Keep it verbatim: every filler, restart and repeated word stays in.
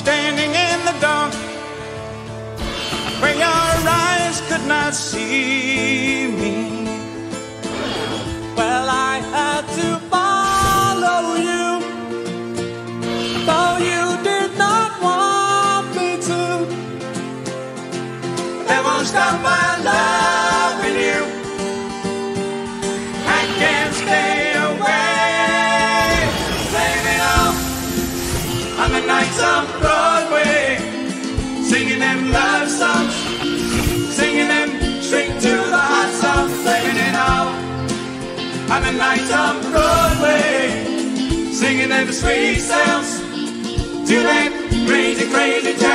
standing in the dark, where your eyes could not see me. Well, I had to follow you, though you did not want me to. That won't stop my love with you. I can't stay away. Blame it all on the nights on Broadway, singing them love songs, singing them straight to the hot songs. Blaming it all on the nights on Broadway, singing them sweet sounds to that crazy, crazy town.